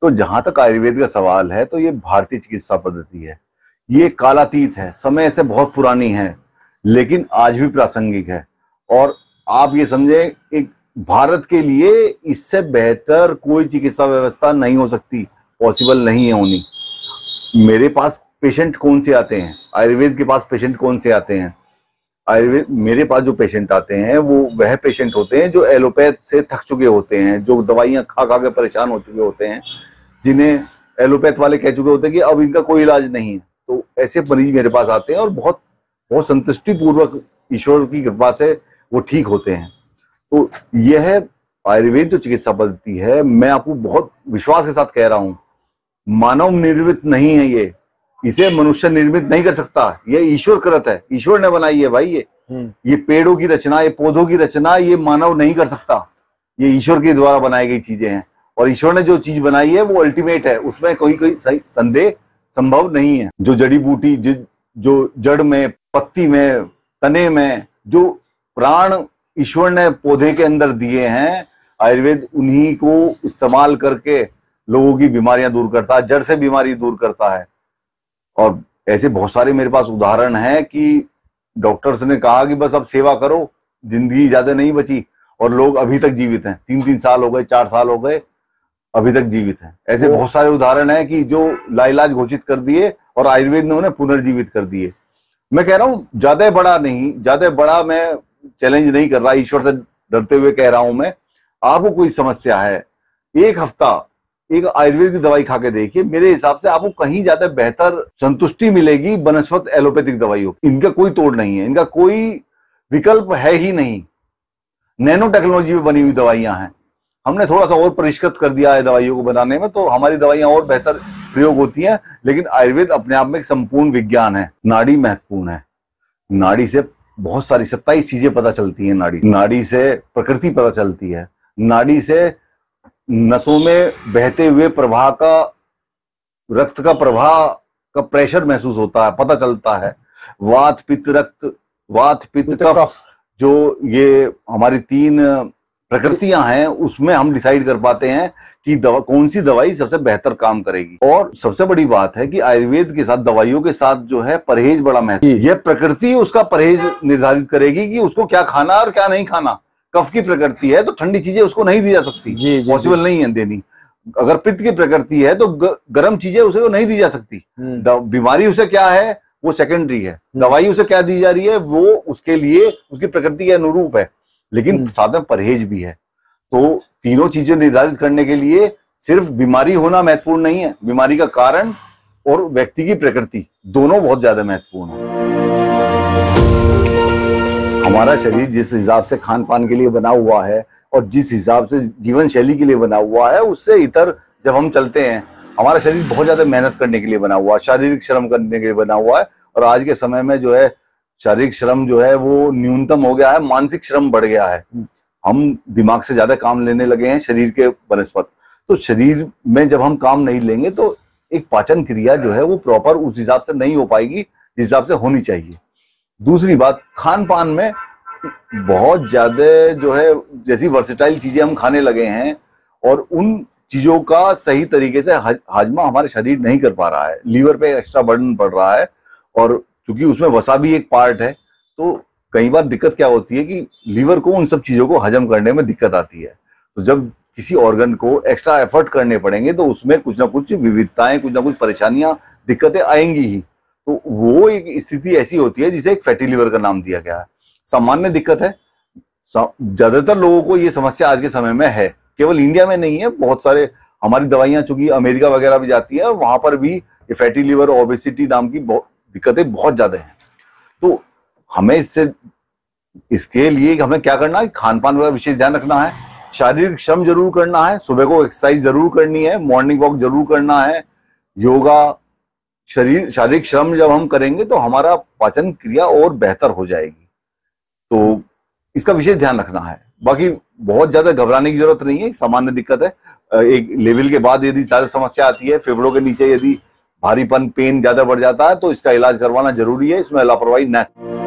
तो जहां तक आयुर्वेद का सवाल है तो ये भारतीय चिकित्सा पद्धति है, ये कालातीत है, समय से बहुत पुरानी है, लेकिन आज भी प्रासंगिक है। और आप ये समझे, एक भारत के लिए इससे बेहतर कोई चिकित्सा व्यवस्था नहीं हो सकती, पॉसिबल नहीं है होनी। मेरे पास पेशेंट कौन से आते हैं, आयुर्वेद के पास पेशेंट कौन से आते हैं? आयुर्वेद, मेरे पास जो पेशेंट आते हैं वो वह पेशेंट होते हैं जो एलोपैथ से थक चुके होते हैं, जो दवाइयां खा खा के परेशान हो चुके होते हैं, जिन्हें एलोपैथ वाले कह चुके होते हैं कि अब इनका कोई इलाज नहीं है। तो ऐसे मरीज मेरे पास आते हैं और बहुत बहुत संतुष्टि पूर्वक ईश्वर की कृपा से वो ठीक होते हैं। तो यह आयुर्वेद जो चिकित्सा पद्धति है, मैं आपको बहुत विश्वास के साथ कह रहा हूं, मानव निर्मित नहीं है ये, इसे मनुष्य निर्मित नहीं कर सकता, ये ईश्वर कृत है, ईश्वर ने बनाई है भाई। ये पेड़ों की रचना, ये पौधों की रचना ये मानव नहीं कर सकता, ये ईश्वर के द्वारा बनाई गई चीजें हैं। और ईश्वर ने जो चीज बनाई है वो अल्टीमेट है, उसमें कोई संदेह संभव नहीं है। जो जड़ी बूटी, जो जड़ में, पत्ती में, तने में जो प्राण ईश्वर ने पौधे के अंदर दिए हैं, आयुर्वेद उन्हीं को इस्तेमाल करके लोगों की बीमारियां दूर करता है, जड़ से बीमारी दूर करता है। और ऐसे बहुत सारे मेरे पास उदाहरण हैं कि डॉक्टर्स ने कहा कि बस अब सेवा करो, जिंदगी ज्यादा नहीं बची, और लोग अभी तक जीवित हैं, 3-3 साल हो गए, 4 साल हो गए, अभी तक जीवित हैं। ऐसे बहुत सारे उदाहरण हैं कि जो लाइलाज घोषित कर दिए और आयुर्वेद ने उन्हें पुनर्जीवित कर दिए। मैं कह रहा हूं ज्यादा बड़ा नहीं, ज्यादा बड़ा मैं चैलेंज नहीं कर रहा, ईश्वर से डरते हुए कह रहा हूं मैं। आपको कोई समस्या है, एक हफ्ता एक आयुर्वेद की दवाई खा के देखिए, मेरे हिसाब से आपको कहीं ज्यादा बेहतर संतुष्टि मिलेगी बनस्पत एलोपैथिक दवाइयों। इनका कोई तोड़ नहीं है, इनका कोई विकल्प है ही नहीं। नैनो टेक्नोलॉजी में बनी हुई दवाइयां हैं, हमने थोड़ा सा और परिष्कृत कर दिया है दवाइयों को बनाने में, तो हमारी दवाइयां और बेहतर प्रयोग होती हैं। लेकिन आयुर्वेद अपने आप में एक संपूर्ण विज्ञान है। नाड़ी महत्वपूर्ण है, नाड़ी से बहुत सारी 27 चीजें पता चलती हैं। नाड़ी से प्रकृति पता चलती है, नाड़ी से नसों में बहते हुए प्रवाह का, रक्त का प्रवाह का प्रेशर महसूस होता है, पता चलता है। वात पित्त रक्त, वात पित्त कफ, जो ये हमारी 3 प्रकृतियां हैं, उसमें हम डिसाइड कर पाते हैं कि कौन सी दवाई सबसे बेहतर काम करेगी। और सबसे बड़ी बात है कि आयुर्वेद के साथ, दवाइयों के साथ जो है परहेज बड़ा महत्व। यह प्रकृति उसका परहेज निर्धारित करेगी कि उसको क्या खाना और क्या नहीं खाना। कफ की प्रकृति है तो ठंडी चीजें उसको नहीं दी जा सकती, पॉसिबल नहीं है देनी। अगर पित्त की प्रकृति है तो गर्म चीजें उसे नहीं दी जा सकती। बीमारी उसे क्या है वो सेकेंडरी है, दवाई उसे क्या दी जा रही है वो उसके लिए, उसकी प्रकृति के अनुरूप है। लेकिन साथ में परहेज भी है। तो तीनों चीजें निर्धारित करने के लिए सिर्फ बीमारी होना महत्वपूर्ण नहीं है, बीमारी का कारण और व्यक्ति की प्रकृति दोनों बहुत ज्यादा महत्वपूर्ण है। हमारा शरीर जिस हिसाब से खान पान के लिए बना हुआ है और जिस हिसाब से जीवन शैली के लिए बना हुआ है, उससे इतर जब हम चलते हैं, हमारा शरीर बहुत ज्यादा मेहनत करने के लिए बना हुआ है, शारीरिक श्रम करने के लिए बना हुआ है। और आज के समय में जो है शारीरिक श्रम जो है वो न्यूनतम हो गया है, मानसिक श्रम बढ़ गया है। हम दिमाग से ज्यादा काम लेने लगे हैं शरीर के बनस्पत। तो शरीर में जब हम काम नहीं लेंगे तो एक पाचन क्रिया जो है वो प्रॉपर उस हिसाब से नहीं हो पाएगी जिस हिसाब से होनी चाहिए। दूसरी बात, खान पान में बहुत ज्यादा जो है जैसी वर्सेटाइल चीजें हम खाने लगे हैं और उन चीजों का सही तरीके से हाजमा हमारे शरीर नहीं कर पा रहा है, लीवर पे एक्स्ट्रा बर्डन पड़ रहा है। और चूंकि उसमें वसा भी एक पार्ट है, तो कई बार दिक्कत क्या होती है कि लीवर को उन सब चीजों को हजम करने में दिक्कत आती है। तो जब किसी ऑर्गन को एक्स्ट्रा एफर्ट करने पड़ेंगे तो उसमें कुछ ना कुछ विविधताएं, कुछ ना कुछ परेशानियां, दिक्कतें आएंगी ही। तो वो एक स्थिति ऐसी होती है जिसे एक फैटी लीवर का नाम दिया गया है। सामान्य दिक्कत है, ज्यादातर लोगों को ये समस्या आज के समय में है, केवल इंडिया में नहीं है। बहुत सारे हमारी दवाइयां चूंकि अमेरिका वगैरह भी जाती है, वहां पर भी ये फैटी लीवर, ओबेसिटी नाम की दिक्कतें बहुत ज्यादा हैं। तो हमें इसके लिए हमें क्या करना है, खान पान का विशेष ध्यान रखना है, शारीरिक श्रम जरूर करना है, सुबह को एक्सरसाइज जरूर करनी है, मॉर्निंग वॉक जरूर करना है, योगा, शारीरिक श्रम जब हम करेंगे तो हमारा पाचन क्रिया और बेहतर हो जाएगी। तो इसका विशेष ध्यान रखना है। बाकी बहुत ज्यादा घबराने की जरूरत नहीं है, सामान्य दिक्कत है। एक लेवल के बाद यदि ज्यादा समस्या आती है, फेफड़ों के नीचे यदि भारीपन, पेन ज्यादा बढ़ जाता है, तो इसका इलाज करवाना जरूरी है, इसमें लापरवाही न